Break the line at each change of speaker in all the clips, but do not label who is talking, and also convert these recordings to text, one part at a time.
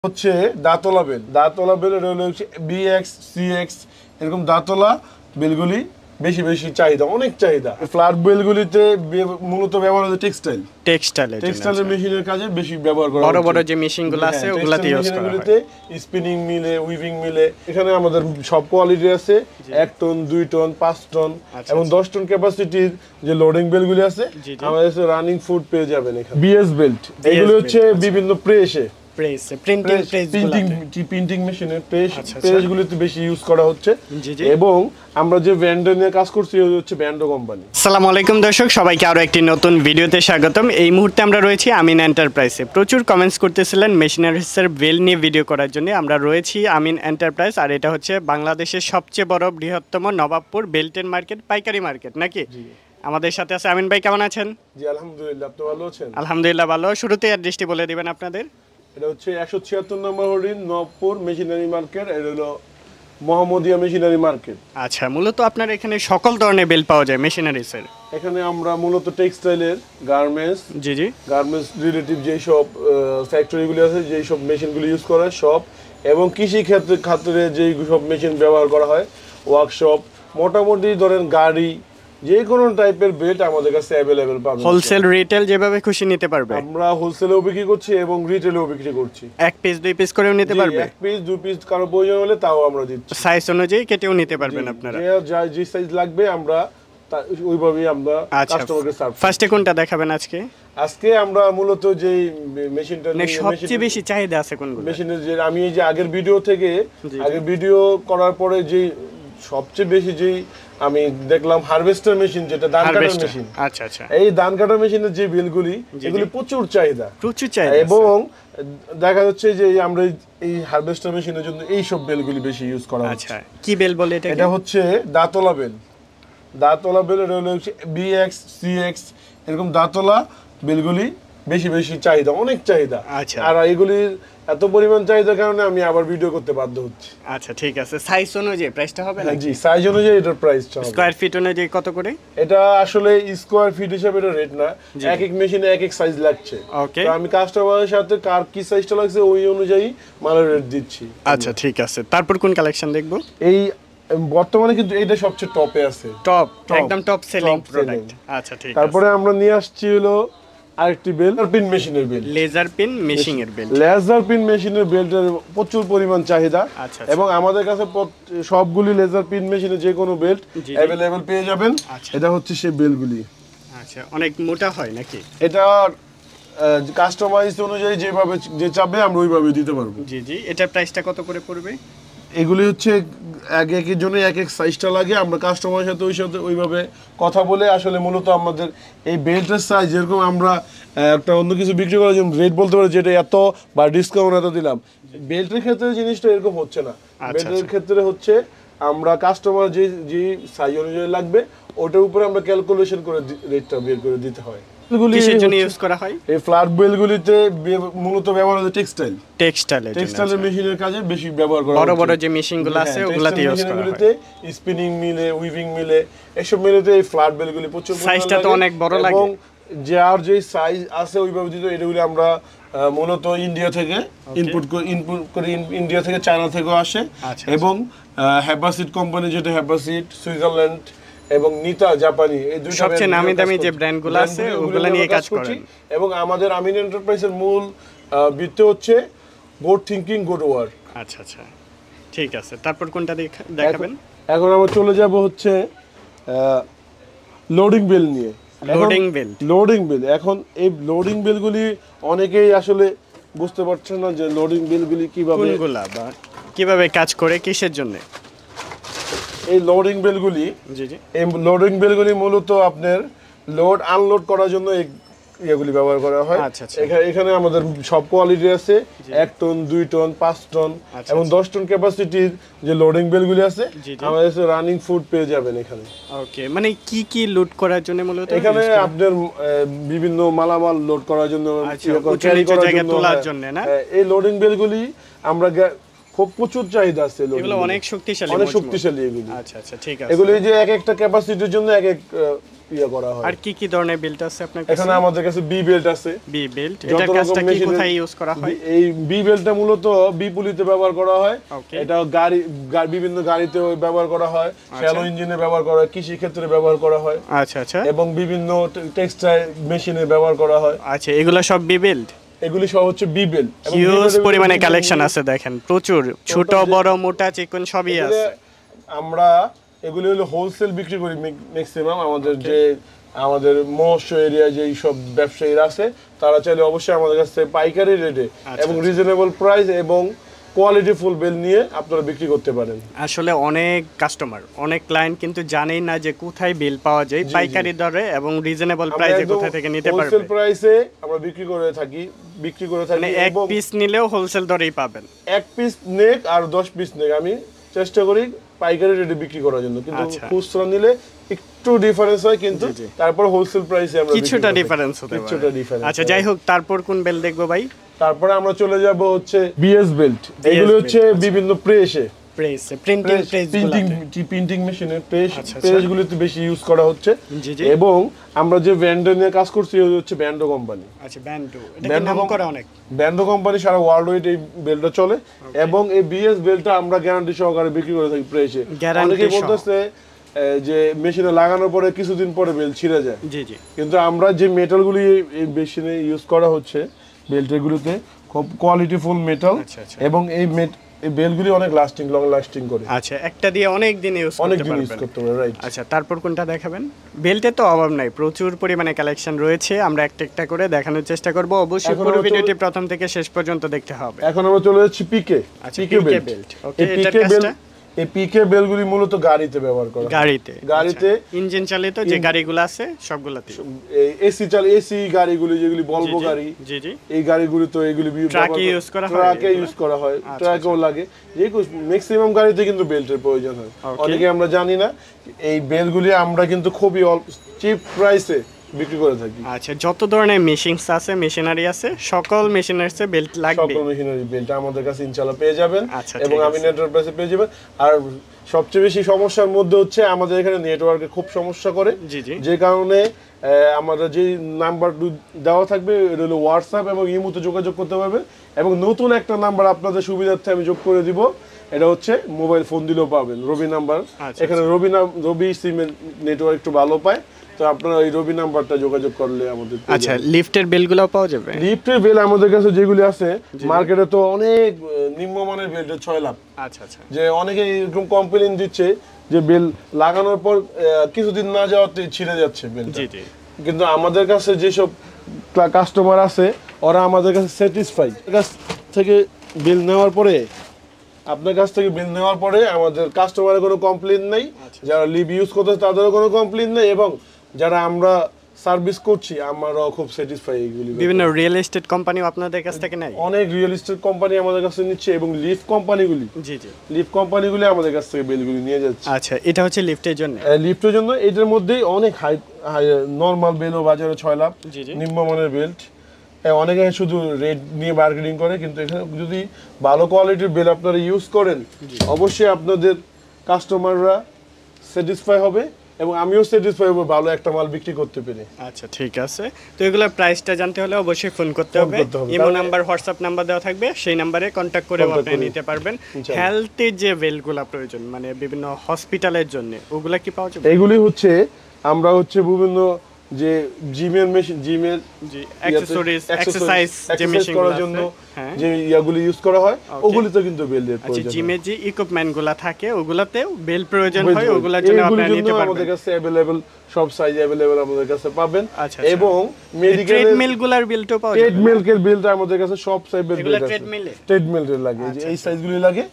হচ্ছে দাঁতলা বেল। দাঁতলা বেলের হচ্ছে BX CX এরকম দাঁতলা বেলগুলি বেশি বেশি চাহিদা, অনেক চাহিদা। ফ্ল্যাট বেলগুলিতে মূলত ব্যবহার হয় টেক্সটাইলের মেশিনের কাজে বেশি ব্যবহার করা হয়।
বড় বড় যে মেশিনগুলো আছে ওগুলাতে ইউজ করা হয়।
স্পিনিং মিলে, উইভিং মিলে। এখানে আমাদের সব কোয়ালিটি আছে, 1 টন 2 টন 5 টন এবং 10 টন ক্যাপাসিটির যে লোডিং বেলগুলি আছে আমাদের কাছে রানিং ফুড পেয়ে যাবেন এখানে। BS বেল্ট এগুলো হচ্ছে বিভিন্ন প্রেসে প্রিন্টিং মেশিনের প্রেসগুলোতে বেশি ইউজ করা হচ্ছে এবং আমরা যে ব্র্যান্ড নিয়ে কাজ করছি হচ্ছে ব্র্যান্ডো কোম্পানি।
আসসালামু আলাইকুম দর্শক, সবাইকে আরো একটি নতুন ভিডিওতে স্বাগতম। এই মুহূর্তে আমরা রয়েছি আমিন এন্টারপ্রাইজে। প্রচুর কমেন্টস করতেছিলেন মেশিনারিজের বেল নিয়ে ভিডিও করার জন্য। আমরা রয়েছি আমিন এন্টারপ্রাইজ, আর এটা হচ্ছে বাংলাদেশের সবচেয়ে বড় বৃহত্তম নবাবপুর বেল্টেন মার্কেট, পাইকারি মার্কেট নাকি? আমাদের সাথে আছে আমিন ভাই, কেমন আছেন?
জি আলহামদুলিল্লাহ, আপনি ভালো আছেন?
আলহামদুলিল্লাহ ভালো। শুরুতে অ্যাড্রেসটি বলে দিবেন আপনাদের।
এটা হচ্ছে 176 নম্বর হোর্ডিং, নবপুর মেশিনারি মার্কেট। এটা হলো মোহাম্মদিয়া মেশিনারি মার্কেট।
আচ্ছা, মূলত আপনার এখানে সকল ধরনের বেল পাওয়া যায় মেশিনারিজের?
এখানে আমরা মূলত টেক্সটাইলের, গার্মেন্টস গার্মেন্টস রিলেটিভ যেই সব ফ্যাক্টরিগুলি আছে, যেই সব মেশিনগুলি ইউজ করা হয় সব, এবং কৃষি ক্ষেত্রে যেই সব মেশিন ব্যবহার করা হয়, ওয়ার্কশপ, মোটামুটি ধরেন গাড়ি, যে কোনো টাইপের বেল্ট আমাদের কাছে অ্যাভেলেবেল পাবেন।
হোলসেল রিটেল যেভাবে খুশি নিতে পারবে।
আমরা হোলসেলেও বিক্রি করছি এবং রিটেলেও বিক্রি করছি।
এক পিস 2 পিস করেও নিতে পারবে?
এক পিস 2 পিস কারো প্রয়োজন হলে তাও আমরা দিচ্ছি।
সাইজ অনুযায়ী কেটেও নিতে পারবেন আপনারা।
যে সাইজ লাগবে আমরা ওইভাবেই আমরা কাস্টমারকে সার্ভ।
ফার্স্টে কোনটা দেখাবেন আজকে?
আজকে আমরা মূলত যে মেশিনটা
সবচেয়ে বেশি চাহিদা আছে কোনগুলো
মেশিনের, যে আমি এই যে আগের ভিডিও করার পরে যে সবচেয়ে বেশি যেই আমি দেখলাম হারভেস্টার মেশিন, যেটা ধান কাটার মেশিন।
আচ্ছা আচ্ছা,
এই ধান কাটার মেশিনের যে বেলগুলি, এগুলি প্রচুর চাহিদা এবং দেখা যাচ্ছে যে আমরা এই হারভেস্টার মেশিনের জন্য এই সব বেলগুলি বেশি ইউজ করা হচ্ছে।
আচ্ছা, কি বেল বলে এটা?
এটা হচ্ছে দাঁতলা বেল। দাঁতলা বেলের হচ্ছে BX CX এরকম দাঁতলা বেলগুলি বেশি বেশি চাহিদা, অনেক চাহিদা। আর এগুলির এত পরিমাণ চাহিদার কারণে আমি আবার ভিডিও করতে বাধ্য হচ্ছি।
আচ্ছা ঠিক আছে, সাইজ অনুযায়ী প্রাইসটা হবে না?
জি, সাইজ অনুযায়ী এটার প্রাইসটা হবে।
স্কয়ার ফিট অনুযায়ী কত করে?
এটা আসলে স্কয়ার ফিট হিসাবে এটা রেট না, এক এক মেশিনে এক এক সাইজ লাগছে। তো আমি কাস্টমারের সাথে কার কি সাইজটা লাগছে ওই অনুযায়ী মালের রেট দিচ্ছি।
আচ্ছা ঠিক আছে, তারপর কোন কালেকশন দেখবো?
এই বর্তমানে কিন্তু এটা সবচেয়ে টপে আছে,
একদম টপ সেলিং প্রোডাক্ট। আচ্ছা ঠিক আছে,
তারপরে আমরা নিয়ে আসছি হলো আরেকটি বেল, পিন মেশিনের বেল,
লেজার পিন মেশিনের বেল।
লেজার পিন মেশিনের বেল্টের প্রচুর পরিমাণ চাহিদা এবং আমাদের কাছে সবগুলি লেজার পিন মেশিনে যে কোনো বেল্ট অ্যাভেলেবেল পেয়ে যাবেন। এটা হচ্ছে সেই বেলগুলি।
আচ্ছা, অনেক মোটা হয় নাকি?
এটা কাস্টমাইজ অনুযায়ী যেভাবে যে চাবে আমরা ওইভাবে দিতে পারবো।
জি জি, এটার প্রাইসটা কত করে পড়বে?
এগুলি হচ্ছে একের জন্য এক এক সাইজটা লাগে। আমরা কাস্টমারের সাথে ওইভাবে কথা বলে আসলে মূলত আমাদের এই বেল্টের সাইজ, যেরকম আমরা একটা অন্য কিছু বিক্রি করার জন্য রেট বলতে পারি যেটা এত বা ডিসকাউন্ট এত দিলাম, বেল্টের ক্ষেত্রে জিনিসটা এরকম হচ্ছে না। বেল্টের ক্ষেত্রে হচ্ছে আমরা কাস্টমার যে সাইজ অনুযায়ী লাগবে ওটার উপরে আমরা ক্যালকুলেশন করে রেটটা বের করে দিতে হয়।
কিসের জন্য ইউজ করা হয়?
এই ফ্ল্যাট বেলগুলিতে মূলত ব্যবহার হয় টেক্সটাইলের মেশিনের কাজে বেশি ব্যবহার করা হয়।
বড় বড় যে মেশিনগুলো আছে ওগুলাতে ইউজ করা হয়।
স্পিনিং মিলে, উইভিং মিলে, এসব মিলেতে এই ফ্ল্যাট বেলগুলি প্রচুর
সাইজটা তো অনেক বড় লাগে
এবং যার যে সাইজ আছে ওইভাবে দিতে। এগুলি আমরা মূলত ইন্ডিয়া থেকে ইনপুট করে, ইন্ডিয়া থেকে চায়না থেকেও আসে এবং হ্যাবাসিট কোম্পানি, যেটা হ্যাবাসিট সুইজারল্যান্ড এবং নিতা জাপানি, এই দুইটা
সবচেয়ে নামি দামি যে ব্র্যান্ডগুলো আছে ওগুলা নিয়ে কাজ করেন।
এবং আমাদের আমিন এন্টারপ্রাইজের মূল ভিত্তি হচ্ছে গুড থিংকিং গুড ওয়ার্ক।
আচ্ছা আচ্ছা ঠিক আছে, তারপর কোনটা দেখাবেন?
এখন আমরা চলে যাব হচ্ছে লোডিং বেল নিয়ে। লোডিং বেল এখন এই লোডিং বেলগুলি অনেকেই আসলে বুঝতে পারছেন না যে লোডিং বেলগুলি
কিভাবে কাজ করে, কিসের জন্য।
এই লোডিং বেলগুলি মূলত আপনার লোড আনলোড করার জন্য এগুলি ব্যবহার করা হয়। এখানে আমাদের সব কোয়ালিটি আছে, 1 টন 2 টন 5 টন এবং 10 টন ক্যাপাসিটির যে লোডিং বেলগুলি আছে আমাদের কাছে রানিং ফুড পেয়ে যাবেন এখানে।
ওকে, মানে কি কি লোড করার জন্য মূলত?
এখানে আপনার বিভিন্ন মালামাল লোড করার জন্য,
তোলার জন্য না?
এই লোডিং বেলগুলি আমরা খুব প্রচুর চাহিদা আছে loading
এগুলো
গুলো।
অনেক শক্তিশালী
অনেক
মজবুত।
শক্তিশালী এগুলি।
আচ্ছা আচ্ছা ঠিক আছে।
এগুলি যে এক একটা ক্যাপাসিটির জন্য এক এক ইয়া করা হয়।
আর কি কি ধরনের বেল্ট আছে আপনার কাছে?
এখানে আমাদের কাছে বি বেল্ট আছে।
বি বেল্ট,
যত
এটা
রকম
কাজটা কি
মেশিনের-
কোথায় ইউজ করা হয়?
এই বি বেল্টটা মূলত বিপুলিতে ব্যবহার করা হয়।
Okay.
এটা বিভিন্ন গাড়িতে ব্যবহার করা হয়, শ্যালো ইঞ্জিনে ব্যবহার করা হয়, কৃষি ক্ষেত্রে ব্যবহার করা হয়
আচ্ছা আচ্ছা
এবং বিভিন্ন টেক্সটাইল মেশিনে ব্যবহার করা হয়।
আচ্ছা, এগুলো সব বি বেল্ট?
এগুলি সব হচ্ছে বি বেল্ট।
হিউজ পরিমাণে কালেকশন আছে দেখেন, প্রচুর ছোট বড় মোটা চিকন সবই আছে।
আমরা এগুলি হলো হোলসেল বিক্রি করি ম্যাক্সিমাম। আমাদের মহস্য এরিয়ায় যে সব ব্যবসায়ীরা আছে তারা চাইলে অবশ্যই আমাদের কাছ থেকে পাইকারি রেটে এবং রিজনেবল প্রাইস এবং কোয়ালিটি ফুল বেল নিয়ে আপনারা বিক্রি করতে পারেন।
আসলে অনেক কাস্টমার, অনেক ক্লায়েন্ট কিন্তু জানেই না যে কোথায় বেল পাওয়া যায় পাইকারি দরে এবং রিজনেবল প্রাইসে কোথা থেকে নিতে পারবে।
হোলসেল প্রাইসে আমরা বিক্রি করে থাকি
মানে এক
এবং
পিস নিলেও হোলসেল দরেই পাবেন।
এক পিস নেক আর 10 পিস নেক আমি চেষ্টা করি পাইকারি রেটে বিক্রি করার জন্য, কিন্তু খুচরা নিলে একটু ডিফারেন্স হয়, কিন্তু তারপর হোলসেল প্রাইসে আমরা
কিছুটা ডিফারেন্স হতে পারে।
কিছুটা ডিফারেন্স।
আচ্ছা যাই হোক, তারপর কোন বেল দেখবো ভাই?
তারপরে আমরা চলে যাব হচ্ছে বিএস বেল্ট। এগুলো হচ্ছে বিভিন্ন প্রেসে
প্রেস, প্রিন্টিং
প্রিন্টিং মেশিনের প্রেসগুলোতে বেশি ইউজ করা হচ্ছে।
জি জি।
এবং আমরা যে ব্যান্ডো নিয়ে কাজ করছি হচ্ছে ব্যান্ডো কোম্পানি।
আচ্ছা ব্যান্ডো, এটা কি নাম করা অনেক?
ব্যান্ডো কোম্পানি সারা ওয়ার্ল্ড ওয়াইড এই বেল্টটা চলে এবং এই বিএস বেল্টটা আমরা গ্যারান্টি সহকারে বিক্রি করে থাকি প্রেসে। অনেকে বলতেছে যে মেশিনে লাগানোর পরে কিছুদিন পরে বেল্ট ছিঁড়ে যায়।
জি জি।
কিন্তু আমরা যে মেটালগুলি এই মেশিনে ইউজ করা হচ্ছে বেল্টগুলোতে খুব কোয়ালিটিফুল মেটাল এবং এই বেল্টগুলি অনেক লং লাস্টিং করে।
আচ্ছা, একটা দিয়ে অনেক দিন ইউজ করতে পারবেন।
রাইট।
আচ্ছা, তারপর কোনটা দেখাবেন? বেল্টের তো অভাব নাই, প্রচুর পরিমাণে কালেকশন রয়েছে, আমরা একটা একটা করে দেখানোর চেষ্টা করব। অবশ্যই পুরো ভিডিওটি প্রথম থেকে শেষ পর্যন্ত দেখতে হবে।
এখন আমরা চলে যাচ্ছি পিকে।
পিকে বেল্ট। ওকে, এটার কাজটা?
এই পিকে বেলগুলি মূলত গাড়িতে ব্যবহার করা হয়। গাড়িতে
ইঞ্জিন চালিত যে গাড়িগুলো আছে সবগুলাতে,
এসি গাড়িগুলি যেগুলি বলবো গাড়ি,
জি জি,
এই গাড়িগুলি তো এগুলি
ট্রাকে ইউজ করা হয়,
ট্রাকে ইউজ করা হয়, ট্রাকেও লাগে। যে ম্যাক্সিমাম গাড়িতে কিন্তু বেল্টের প্রয়োজন হয়। অনেকে আমরা জানি না এই বেলগুলি আমরা কিন্তু খুবই চিপ প্রাইসে বিক্রি করে থাকি।
আচ্ছা, যত ধরনের মেশিনস আছে, মেশিনারি আছে, সকল মেশিনারিতে বেল্ট লাগবে।
সকল মেশিনারি বেল্ট আমাদের কাছে ইনশাআল্লাহ পেয়ে যাবেন এবং আমি নেটওয়ার্কে পেয়ে যাবেন। আর সবচেয়ে বেশি সমস্যার মধ্যে হচ্ছে আমাদের এখানে নেটওয়ার্কে খুব সমস্যা করে, যে কারণে আমাদের যে নাম্বার দেওয়া থাকবে এটা হলো হোয়াটসঅ্যাপ এবং ইমোতে যোগাযোগ করতে পারবেন। এবং নতুন একটা নাম্বার আপনাদের সুবিধার্থে আমি যোগ করে দিব, এটা হচ্ছে মোবাইল ফোন দিলেও পাবেন, রবি নাম্বার। এখানে রবি সিমের নেটওয়ার্ক একটু ভালো পায়, তো আপনারা এই রবি নাম্বারটা যোগাযোগ করলে আমাদের।
আচ্ছা, লিফটের বেলগুলো পাওয়া যাবে?
লিফটের বেল আমাদের কাছে যেগুলি আছে মার্কেটে তো অনেক নিম্নমানের বেল্টের 6 লাখ।
আচ্ছা আচ্ছা।
যে অনেকে এরকম কমপ্লেইন দিচ্ছে যে বেল লাগানোর পর কিছুদিন না যাওয়াতে ছিঁড়ে যাচ্ছে বেলটা।
জি জি।
কিন্তু আমাদের কাছে যেসব কাস্টমার আছে ওরা আমাদের কাছে স্যাটিসফাই। কাছ থেকে বিল নেওয়ার পরে আপনার কাছ থেকে বিল নেওয়ার পরে আমাদের কাস্টমারের কোনো কমপ্লেইন নেই, যারা লিভ ইউজ করতেছে তাদেরও কোনো কমপ্লেইন নেই এবং যারা আমরা সার্ভিস করছি আমরাও খুব স্যাটিসফাই। এইগুলি
বিভিন্ন রিয়েল এস্টেট কোম্পানিও আপনাদের কাছ থেকে নেয়?
অনেক রিয়েল এস্টেট কোম্পানি আমাদের কাছে নিচ্ছে এবং লিফট কোম্পানিগুলি,
জি জি,
লিফট কোম্পানিগুলি আমাদের কাছ থেকে বেলগুলি নিয়ে যাচ্ছে।
আচ্ছা, এটা হচ্ছে লিফটের জন্য?
লিফটের জন্য এটার মধ্যেই অনেক হাই নরমাল বেলও বাজারে 6 লাখ, নিম্নমানের বেল্ট। অনেকে শুধু রেট নিয়ে মার্কেটিং করে, কিন্তু এখানে যদি ভালো কোয়ালিটির বেল আপনারা ইউজ করেন অবশ্যই আপনাদের কাস্টমাররা স্যাটিসফাই হবে এবং আমিও স্যাটিসফাই হব ভালো একটা মাল বিক্রি করতে পেরে।
আচ্ছা ঠিক আছে। তো এগুলোর প্রাইসটা জানতে হলে অবশ্যই ফোন করতে হবে। ইমো নাম্বার, হোয়াটসঅ্যাপ নাম্বার দেওয়া থাকবে, সেই নাম্বারে কন্ট্যাক্ট করে আপনি নিতে পারবেন। হেলথের যে বেলগুলো প্রয়োজন, মানে বিভিন্ন হসপিটালের জন্য, ওগুলা কি পাওয়া যাবে?
এগুলি হচ্ছে আমরা হচ্ছে বিভিন্ন যে জিমের মেশিন, জিমের
জি অ্যাকসেসরিজ, এক্সারসাইজ যে মেশিন
করার জন্য যে ইয়াগুলি ইউজ করা হয় ওগুলিতে কিন্তু বেলের প্রয়োজন।
আচ্ছা, জিমে যে ইকুইপমেন্টগুলো থাকে ওগুলাতেও বেল প্রয়োজন হয়, ওগুলোর জন্য আপনি নিতে পারবেন।
আমাদের কাছে अवेलेबल সব সাইজ अवेलेबल আমাদের কাছে পাবেন। এবং মেডিকেল
ট্রেডমিলগুলোর বেলটাও পাওয়া যাবে?
ট্রেডমিলের বেলটা আমাদের কাছে সব সাইজ বেল আছে। ট্রেডমিলের লাগে, এই সাইজগুলি লাগে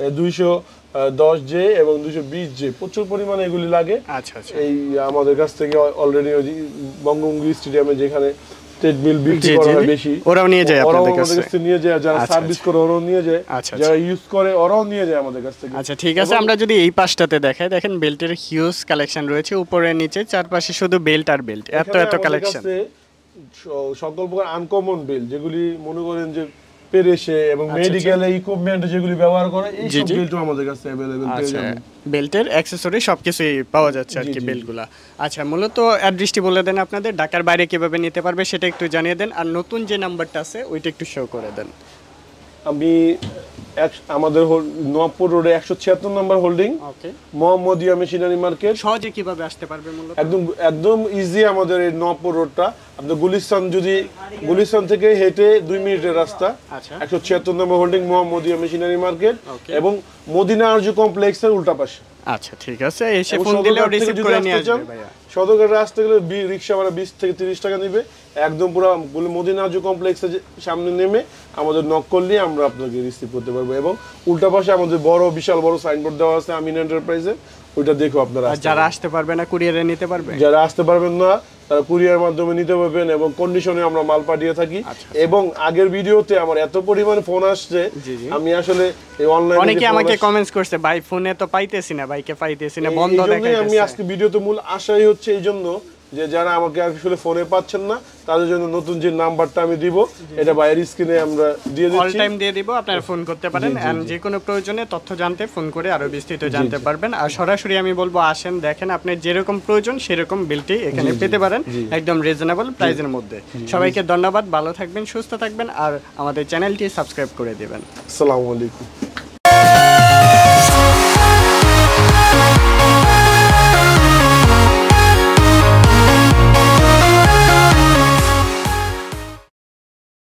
210 জে এবং 220 জে, প্রচুর পরিমাণে এগুলি লাগে।
আচ্ছা আচ্ছা।
এই আমাদের কাছ থেকে অলরেডি বঙ্গবন্ধু স্টেডিয়ামে যেখানে ট্রেডমিল বিক্রি করা হয় বেশি,
ওরাও নিয়ে যায় আপনাদের কাছে?
নিয়ে যায়, যারা সার্ভিস করে ওরাও নিয়ে যায়, যারা ইউজ করে ওরাও নিয়ে যায় আমাদের কাছ থেকে।
আচ্ছা ঠিক আছে, আমরা যদি এই পাশটাতে দেখাই, দেখেন বেল্টের হিউজ কালেকশন রয়েছে, উপরে নিচে চারপাশে শুধু বেল্ট আর বেল্ট, এত এত কালেকশন।
সকল প্রকার আনকমন বেল্ট যেগুলি মনে করেন যে পেরেশে এবং মেডিকেলে ইকুইপমেন্ট যেগুলি ব্যবহার করে এই
জি,
সব
জি।
বেল্টও আমাদের কাছে अवेलेबल পেয়ে
আচ্ছা
যাবেন।
বেল্টের অ্যাকসেসরি সবকিছুই পাওয়া যাচ্ছে আর
জি,
কি
জি।
বেল্টগুলা। আচ্ছা মূলত অ্যাড্রেসটি বলে দেন আপনাদের, ঢাকার বাইরে কিভাবে নিতে পারবে সেটা একটু জানিয়ে দেন, আর নতুন যে নাম্বারটা আছে ওইটা একটু শো করে দেন।
আমি আমাদের নওয়াবপুর রোডে 176 number holding
okay,
Mohammadia machinery market.
সহজে কিভাবে আসতে পারবে মূলত?
একদম ইজি আমাদের এই নওয়াবপুর রোডটা। আপনার গুলিস্তান থেকে হেঁটে 2 মিনিটের রাস্তা।
আচ্ছা
176 number holding Mohammadia machinery market
Okay.
এবং মদিনা আরজু কমপ্লেক্সের উল্টা পাশে।
আচ্ছা ঠিক আছে, এসে
এবং
ফোন দিলেও
সদরঘাট থেকে
রিসিভ
যদি
করে
আসতে
নিয়ে
চান,
আসবে ভাইয়া।
সদরঘাটে আসতে গেলে রিক্সা ভাড়া 20 থেকে 30 টাকা নিবে। একদম পুরো মদিনা আরজু কমপ্লেক্সের সামনে নেমে আমাদের নক করলে আমরা আপনাকে রিসিভ করতে পারবো। এবং উল্টা পাশে আমাদের বিশাল বড় সাইনবোর্ড দেওয়া আছে আমিন এন্টারপ্রাইজে, ওইটা দেখো আপনারা
আর
আসতে
যারা
পারেন।
আসতে পারবে না কুরিয়ারে নিতে পারবে?
যারা আসতে পারবেন না তারা কুরিয়ার মাধ্যমে নিতে পারবেন এবং কন্ডিশনে আমরা মাল পাঠিয়ে থাকি।
আচ্ছা।
এবং আগের ভিডিওতে আমার এত পরিমাণে ফোন আসছে,
জি, জি।
আমি আসলে এই অনলাইনে
অনেকে আমাকে কমেন্টস করছে ভাই ফোনে তো পাইতেছি না, ভাইকে পাইতেছি না, বন্ধ
আমি
দেখাইতেছে।
আজকে ভিডিওতে মূল আশাই হচ্ছে এই জন্য যে যারা আমাকে আসলে ফোনে পাচ্ছেন না তাদের জন্য নতুন যে নাম্বারটা আমি দিব এটা বাইরের স্ক্রিনে আমরা দিয়ে
অল
দিচ্ছি।
টাইম দিয়ে দিব, আপনারা ফোন করতে পারেন এন্ড যে কোনো প্রয়োজনে তথ্য জানতে ফোন করে আরো বিস্তারিত জানতে পারবেন। আর সরাসরি আমি বলবো আসেন দেখেন, আপনার যেরকম প্রয়োজন সেরকম বিলটি এখানে পেতে পারেন একদম রিজনেবল প্রাইসের মধ্যে। সবাইকে ধন্যবাদ, ভালো থাকবেন, সুস্থ থাকবেন আর আমাদের চ্যানেলটি সাবস্ক্রাইব করে দিবেন।
আসসালামু আলাইকুম।